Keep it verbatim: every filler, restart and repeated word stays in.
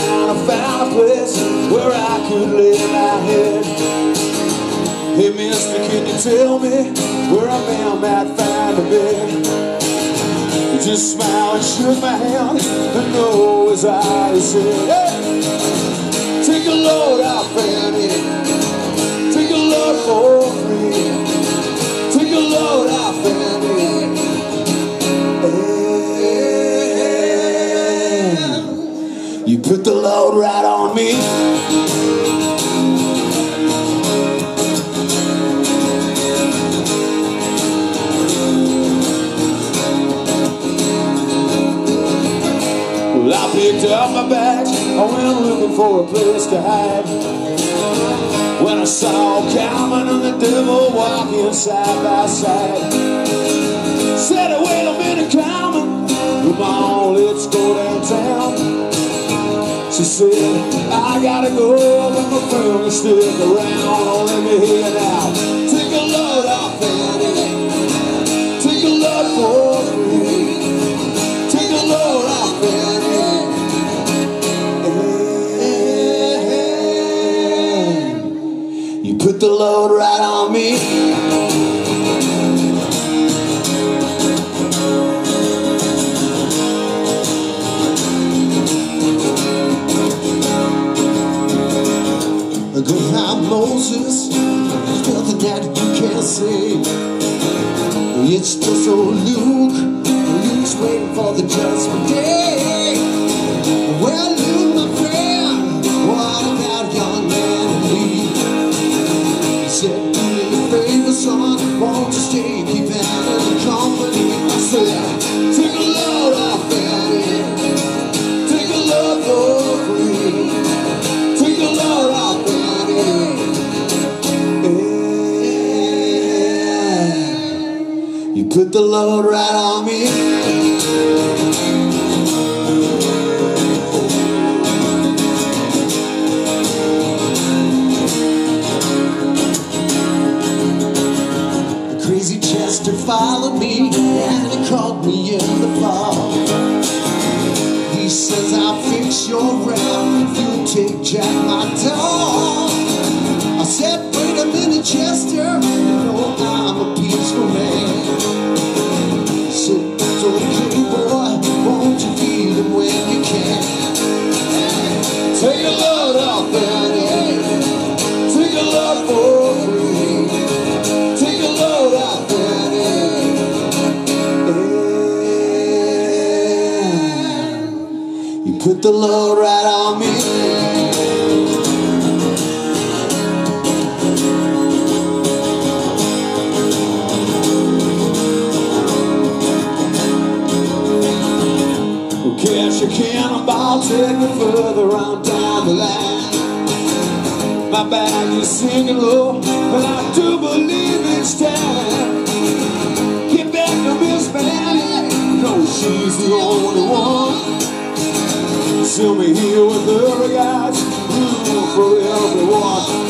around, I found a place where I could lay my head. Hey mister, can you tell me where a man might find a bed? He just smiled and shook my hand, and no, his eyes said, hey, take a load out, Fanny, take a load for free, take a load out, Fanny. And you put the load right on me. Well, I picked up my bags, I went looking for a place to hide. When I saw Cowman and the devil walking side by side, said, wait a minute, Cowman, come on, let's go downtown. She said, I gotta go, but my friend will stick around. Let me hear now. Take a load off, Fanny, take a load for free, take a load off, Fanny. You put the load right on me. Go now, Moses, there's nothing that you can't say. It's just old Luke, Luke's waiting for the judgment day. Well, Luke, my friend, what about young man Lee? He said, do me a favor, son, won't you stay, keep having company? I said, take a load off, Fanny, take a load for free, take a load off, Fanny. You put the load right on me. The crazy Chester followed me and he caught me in the fall. He says, I'll fix your rap if you take Jack my dog. I said, wait a minute, Chester, you know I'm a peaceful man. He said, it's okay, boy, won't you feed him when you can? Take a load off, Fanny, take a load for free, take a load off, Fanny. And you put the load right on me. Catch a cannonball, take me further on down the line. My bag is singing low, but I do believe it's time. Get back to Miss Fanny, no, she's the only one. See me here with her guys, room for everyone.